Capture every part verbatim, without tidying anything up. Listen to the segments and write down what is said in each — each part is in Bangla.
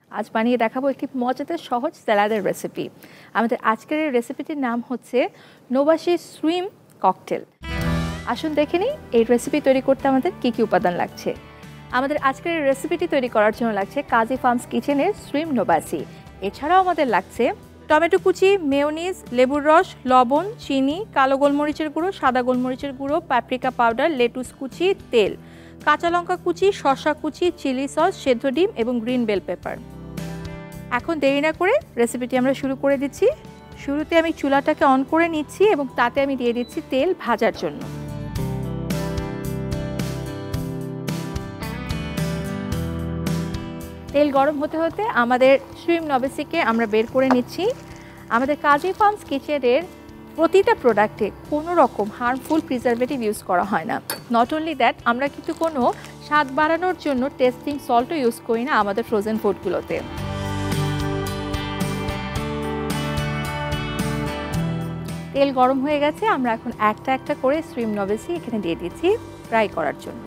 আজ বানিয়ে দেখাবো একটি মজাদার সহজ স্যালাডের রেসিপি। আমাদের আজকের এই রেসিপিটির নাম হচ্ছে নোবাসি শ্রিম ককটেল। আসুন দেখে নিই এই রেসিপি তৈরি করতে আমাদের কী কী উপাদান লাগছে। আমাদের আজকের এই রেসিপিটি তৈরি করার জন্য লাগছে কাজী ফার্মস কিচেনের শ্রিম নোবাসি। এছাড়াও আমাদের লাগছে টমেটো কুচি, মেয়োনিজ, লেবুর রস, লবণ, চিনি, কালো গোলমরিচের গুঁড়ো, সাদা গোলমরিচের গুঁড়ো, পাপরিকা পাউডার, লেটুস কুচি, তেল, কাঁচা লঙ্কা কুচি, শসা কুচি, চিলি সস, সেদ্ধ ডিম এবং গ্রিন বেল পেপার। এখন দেরি না করে রেসিপিটি আমরা শুরু করে দিচ্ছি। শুরুতে আমি চুলাটাকে অন করে নিচ্ছি এবং তাতে আমি দিয়ে দিচ্ছি তেল ভাজার জন্য। তেল গরম হতে হতে আমাদের শ্রিম নবেসিকে আমরা বের করে নিচ্ছি। আমাদের কাজী ফার্মস কিচেনের প্রতিটা প্রোডাক্টে কোনো রকম হার্মফুল প্রিজারভেটিভ ইউজ করা হয় না। নট অনলি দ্যাট, আমরা কিন্তু কোনো স্বাদ বাড়ানোর জন্য টেস্টিং সল্টও ইউজ করি না আমাদের ফ্রোজেন ফুডগুলোতে। তেল গরম হয়ে গেছে, আমরা এখন একটা একটা করে শ্রিম নবেসি এখানে দিয়ে দিচ্ছি ফ্রাই করার জন্য।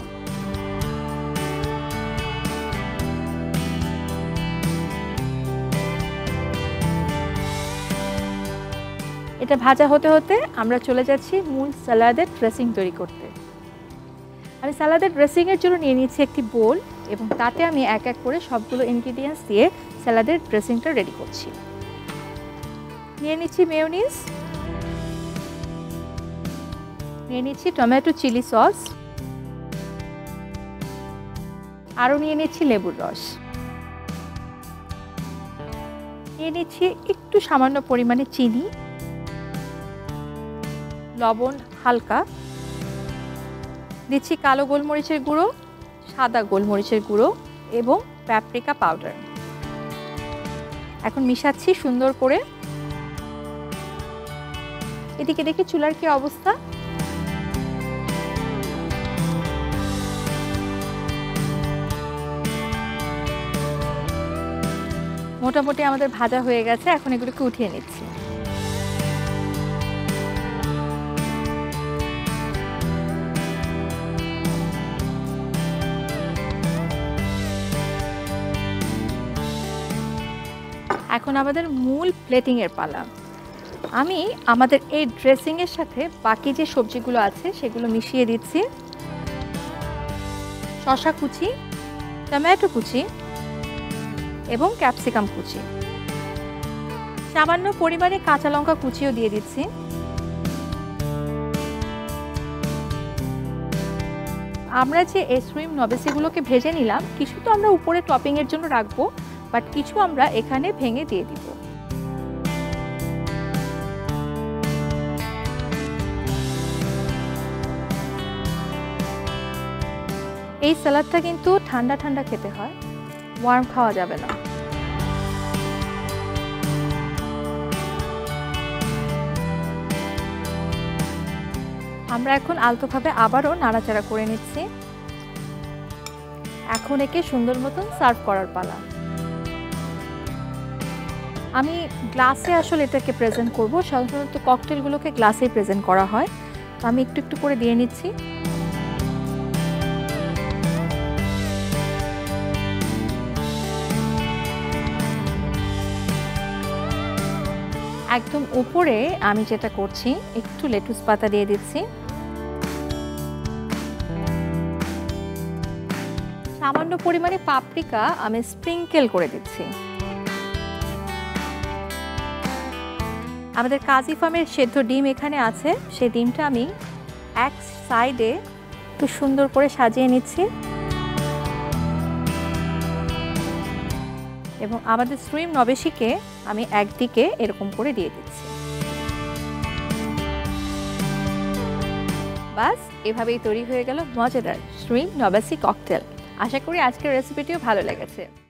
এটা ভাজা হতে হতে আমরা চলে যাচ্ছি মূল স্যালাডের ড্রেসিং তৈরি করতে। আমি স্যালাডের ড্রেসিংয়ের জন্য নিয়ে নিচ্ছি একটি বোল এবং তাতে আমি এক এক করে সবগুলো ইনগ্রিডিয়েন্টস দিয়ে স্যালাডের ড্রেসিংটা রেডি করছি। নিয়ে নিচ্ছি মেয়োনিজ, নিয়ে নিচ্ছি টমেটো চিলি সস, আরও নিয়ে নিচ্ছি লেবুর রস, নিয়ে নিচ্ছি একটু সামান্য পরিমাণে চিনি, লবণ হালকা, দিচ্ছি কালো গোলমরিচের গুঁড়ো, সাদা গোলমরিচের গুঁড়ো এবং পাপরিকা পাউডার। এখন মিশাচ্ছি সুন্দর করে। এদিকে দেখি চুলার কি অবস্থা। মোটামুটি আমাদের ভাজা হয়ে গেছে, এখন এগুলোকে উঠিয়ে নিচ্ছি। এখন আমাদের মূল প্লেটিংয়ের পালা। আমি আমাদের এই ড্রেসিংয়ের সাথে বাকি যে সবজিগুলো আছে সেগুলো মিশিয়ে দিচ্ছি। শসা কুচি, টমেটো কুচি এবং ক্যাপসিকাম কুচি, সামান্য পরিমাণে কাঁচা লঙ্কা কুচিও দিয়ে দিচ্ছি। আমরা যে এই শ্রিম নবেসিগুলোকে ভেজে নিলাম, কিছু তো আমরা উপরে টপিংয়ের জন্য রাখবো, বাট কিছু আমরা এখানে ভেঙে দিয়ে দিব। এই স্যালাডটা কিন্তু ঠান্ডা ঠান্ডা খেতে হয়, ওয়ার্ম খাওয়া যাবে না। আমরা এখন আলতোভাবে আবারও নাড়াচাড়া করে নিচ্ছি। এখন একে সুন্দর মতন সার্ভ করার পালা। আমি গ্লাসে আসলে এটাকে প্রেজেন্ট করব। সাধারণত ককটেলগুলোকে গ্লাসেই প্রেজেন্ট করা হয়, তো আমি একটু একটু করে দিয়ে নিচ্ছি। একদম উপরে আমি যেটা করছি, একটু লেটুস পাতা দিয়ে দিচ্ছি, সামান্য পরিমাণে পাপরিকা আমি স্প্রিঙ্কেল করে দিচ্ছি। আমাদের কাজী ফার্মের সেদ্ধ ডিম এখানে আছে, সেই ডিমটা আমি এক সাইডে একটু সুন্দর করে সাজিয়ে নিচ্ছি এবং আমাদের শ্রিম নবেসিকে আমি একদিকে এরকম করে দিয়ে দিচ্ছি। বাস, এভাবেই তৈরি হয়ে গেল মজাদার শ্রিম নবেসি ককটেল। আশা করি আজকের রেসিপিটিও ভালো লেগেছে।